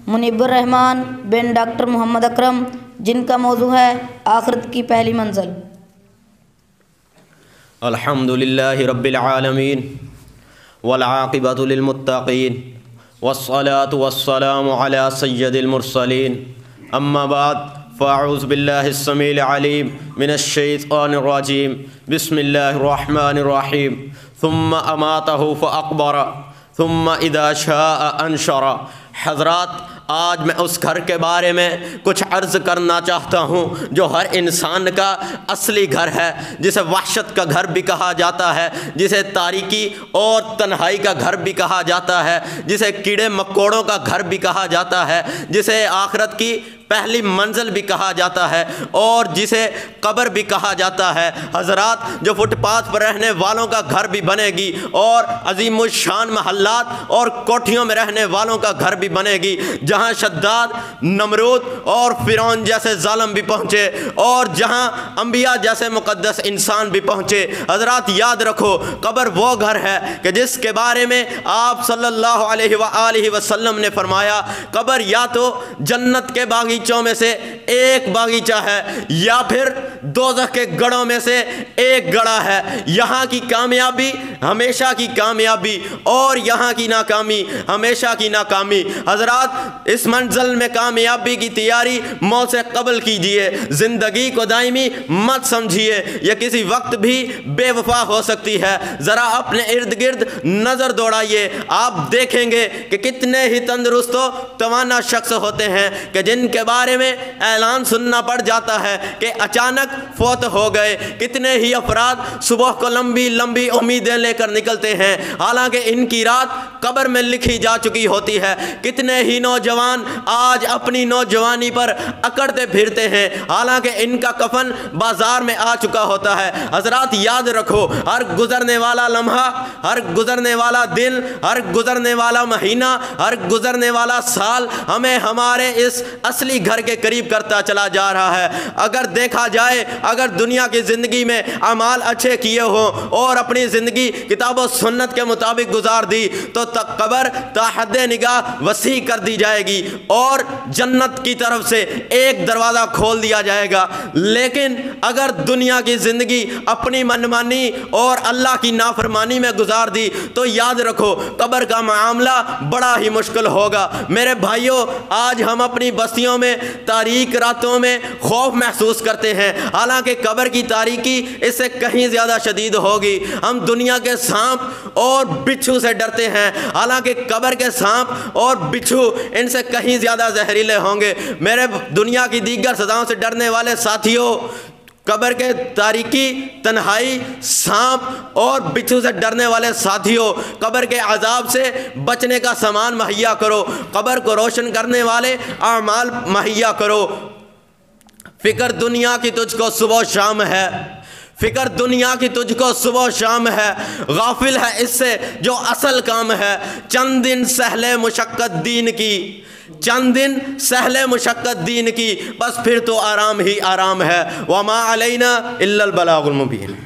منیب الرحمن بن ڈاکٹر محمد اکرم، جن کا موضوع ہے آخرت کی پہلی منزل۔ الحمد للہ رب العالمین والعاقبۃ للمتقین والصلاة والسلام علی سید المرسلین، اما بعد فاعوذ باللہ السمیع العلیم من الشیطان الرجیم، بسم اللہ الرحمن الرحیم۔ ثم اماتہ فاقبر ثم اذا شاء انشر۔ حضرات، آج میں اس گھر کے بارے میں کچھ عرض کرنا چاہتا ہوں جو ہر انسان کا اصلی گھر ہے، جسے وحشت کا گھر بھی کہا جاتا ہے، جسے تاریکی اور تنہائی کا گھر بھی کہا جاتا ہے، جسے کیڑے مکوڑوں کا گھر بھی کہا جاتا ہے، جسے آخرت کی پہلی منزل بھی کہا جاتا ہے، اور جسے قبر بھی کہا جاتا ہے۔ حضرات، جو فٹ پاتھ پر رہنے والوں کا گھر بھی بنے گی، اور عظیم الشان محلات اور کوٹھیوں میں رہنے والوں کا گھر بھی بنے گی، جہاں شداد، نمرود اور فرعون جیسے ظالم بھی پہنچے، اور جہاں انبیاء جیسے مقدس انسان بھی پہنچے۔ حضرات، یاد رکھو، قبر وہ گھر ہے کہ جس کے بارے میں آپ صلی اللہ علیہ وآلہ وسلم نے فرمایا، قبر یا تو جنت کے باغیچوں میں سے ایک باغیچہ ہے، یا پھر دوزخ کے گڑھوں میں سے ایک گڑھا ہے۔ یہاں کی کامیابی ہمیشہ کی کامیابی، اور یہاں کی ناکامی ہمیشہ کی ناکامی۔ حضرات، اس منزل میں کامیابی کی تیاری موت سے قبل کیجئے، زندگی کو دائمی مت سمجھیے، یہ کسی وقت بھی بے وفا ہو سکتی ہے۔ ذرا اپنے ارد گرد نظر دوڑائیے، آپ دیکھیں گے کہ کتنے ہی تندرست و توانا شخص ہوتے ہیں کہ جن کے بارے میں اعلان سننا پڑ جاتا ہے کہ اچانک فوت ہو گئے۔ کتنے ہی افراد صبح کو لمبی لمبی امیدیں لے کر نکلتے ہیں، حالانکہ ان کی رات قبر میں لکھی جا چکی ہوتی ہے۔ کتنے ہی نوجوان آج اپنی نوجوانی پر اکڑتے پھرتے ہیں، حالانکہ ان کا کفن بازار میں آ چکا ہوتا ہے۔ حضرات، یاد رکھو، ہر گزرنے والا لمحہ، ہر گزرنے والا دن، ہر گزرنے والا مہینہ، ہر گزرنے والا سال ہمیں ہمارے اس اصلی گھر کے قریب کرتا چلا جا رہا ہے۔ اگر دیکھا جائے، اگر دنیا کی زندگی میں اعمال اچھے کیے ہوں اور اپنی زندگی کتاب و سنت کے مطابق گزار دی، تو قبر تا حد نگاہ وسیع کر دی جائے گی اور جنت کی طرف سے ایک دروازہ کھول دیا جائے گا۔ لیکن اگر دنیا کی زندگی اپنی منمانی اور اللہ کی نافرمانی میں گزار دی، تو یاد رکھو، قبر کا معاملہ بڑا ہی مشکل ہوگا۔ میرے بھائیوں، آج ہم اپنی بستیوں میں تاریک راتوں میں خوف محسوس کرتے ہیں، حالانکہ قبر کی تاریکی اس سے کہیں زیادہ شدید ہوگی۔ ہم دنیا کے سانپ اور بچھو سے ڈرتے ہیں، حالانکہ قبر کے سانپ اور بچھو ان سے کہیں زیادہ زہریلے ہوں گے۔ میرے دنیا کی دیگر سزاؤں سے ڈرنے والے ساتھیوں، قبر کے تاریکی، تنہائی، سانپ اور بچھو سے ڈرنے والے ساتھیوں، قبر کے عذاب سے بچنے کا سامان مہیا کرو، قبر کو روشن کرنے والے اعمال مہیا کرو۔ فکر دنیا کی تجھ کو صبح و شام ہے، فکر دنیا کی تجھ کو صبح و شام ہے، غافل ہے اس سے جو اصل کام ہے۔ چند دن سہلے مشقت دین کی، چند دن سہلے مشقت دین کی، بس پھر تو آرام ہی آرام ہے۔ وما علینا الا البلاغ المبین۔